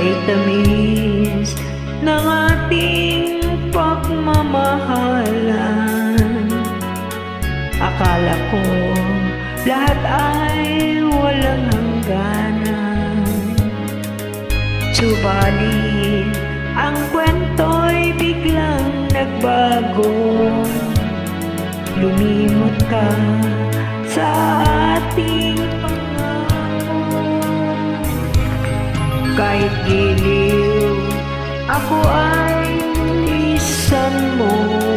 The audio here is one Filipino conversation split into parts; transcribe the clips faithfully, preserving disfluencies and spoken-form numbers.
Kay tamis ng ating pagmamahalan. Akala ko lahat ay walang hangganan, subalit ang kwento'y biglang nagbago. Lumimot ka sa ating pangako. Kahit giliw ako ay lisan mo,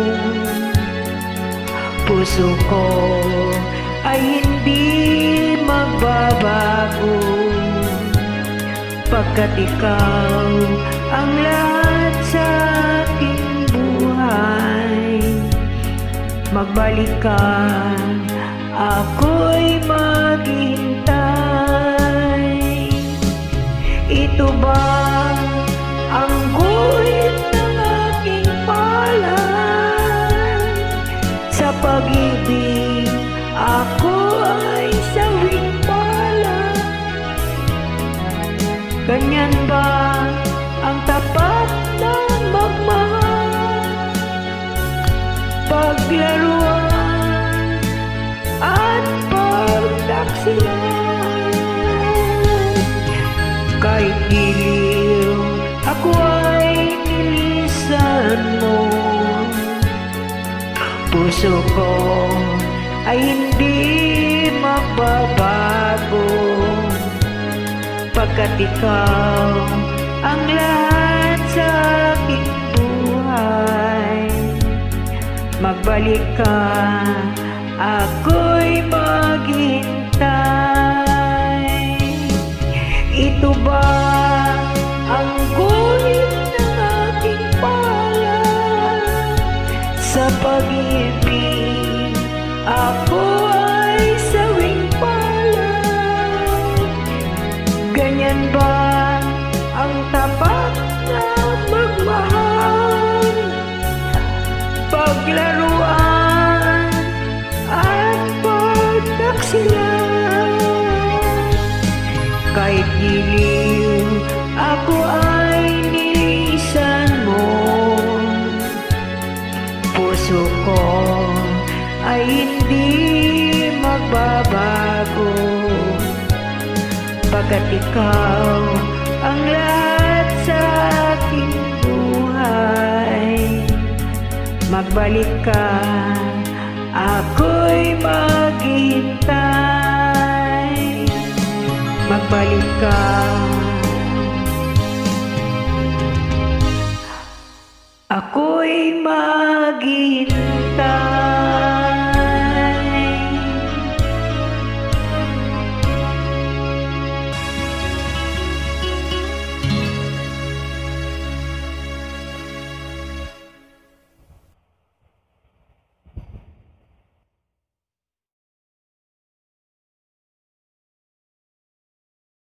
puso ko ay hindi magbabago, pagkat ikaw ang lahat sa aking buhay. Magbalik ka, ako'y maghintay. Ito ba ang guhit ng aking palad? Sa pag-ibig ako ay sawing palad. Ganyan ba ang tapat na magmahal? Paglaruan at pagtaksilan. Kahit giliw ako ay nilisan mo, puso ko ay hindi magbabago, pagkat ikaw ang lahat sa aking buhay. Magbalik ka, ako'y maghintay. Ito ba ang guhit ng aking palad? Sa pag-ibig ako ay sawing palad. Ganyan ba ang tapat na magmahal? Paglaruan at pagtaksilan. Kahit giliw ako ay nilisan mo, puso ko ay hindi magbabago, pagkat ikaw ang lahat sa aking buhay. Magbalik ka, ako'y maghintay. Magbalik ka, ako'y maghintay.